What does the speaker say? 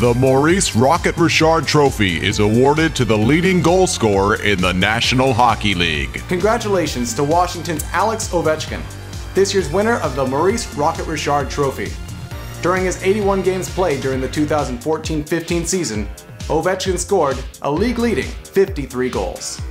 The Maurice Rocket Richard Trophy is awarded to the leading goal scorer in the National Hockey League. Congratulations to Washington's Alex Ovechkin, this year's winner of the Maurice Rocket Richard Trophy. During his 81 games played during the 2014-15 season, Ovechkin scored a league-leading 53 goals.